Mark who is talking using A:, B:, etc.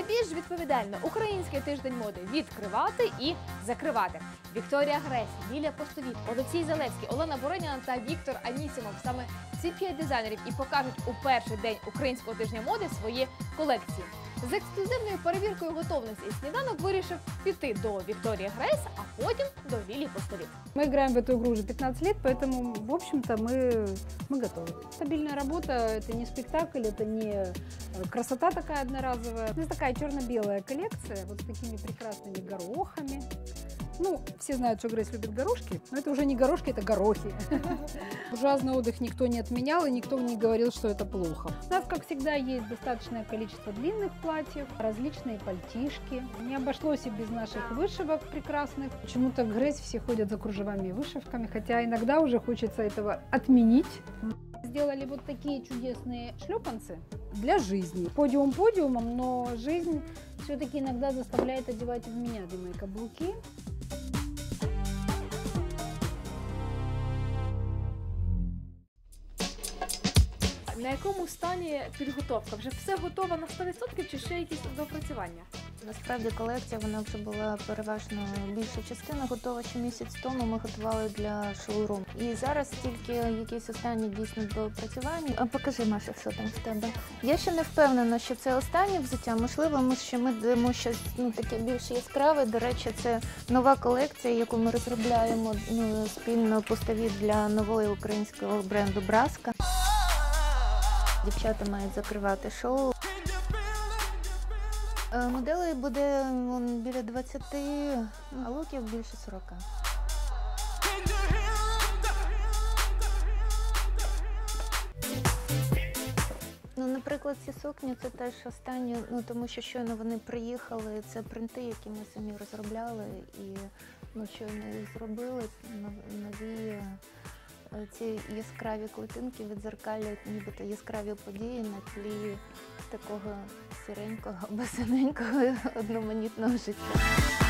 A: більш відповідально український тиждень моди відкривати і закривати. Вікторія Гресь, Лілія Постовіт, Олексій Залевський, Олена Бороніна та Віктор Анісімов. Саме ці 5 дизайнерів і покажуть у перший день українського тижня моди свої колекції. З ексклюзивною перевіркою готовності сніданок вирішив піти до Вікторії Грейс, а потім до Лілії Постовіт.
B: Мы играем в эту игру уже 15 лет, поэтому, в общем-то, мы готовы. Стабильная работа, это не спектакль, это не красота такая одноразовая. У нас такая черно-белая коллекция, вот с такими прекрасными горохами. Ну, все знают, что Грейс любит горошки, но это уже не горошки, это горохи. Буржуазный отдых никто не отменял, и никто не говорил, что это плохо. У нас, как всегда, есть достаточное количество длинных платьев, различные пальтишки. Не обошлось и без наших вышивок прекрасных. Почему-то в Грейс все ходят за кружевами и вышивками, хотя иногда уже хочется этого отменить. Сделали вот такие чудесные шлепанцы для жизни. Подиум подиумом, но жизнь все-таки иногда заставляет одевать вменяемые каблуки.
A: На якому стані підготовка? Вже все готово на 100% чи ще якісь допрацювання?
C: Насправді колекція вона вже була переважно більша частина готова ще місяць тому. Ми готували для шоурум. І зараз тільки якісь останні дійсно допрацювання. А покажи, Маша, що там в тебе. Я ще не впевнена, що це останнє взуття. Можливо, ми дамо щось таке більш яскраве. До речі, це нова колекція, яку ми розробляємо спільно Постовіт для нової українського бренду Браска. Дівчата мають закривати шоу. Моделей буде біля 20, а луків більше 40. Наприклад, ці сукні – це теж останні, тому що щойно вони приїхали, це принти, які ми самі розробляли, і щойно їх зробили, нові ці яскраві клітинки відзеркалюють нібито яскраві події на тлі такого сіренького, басаненького, одноманітного життя.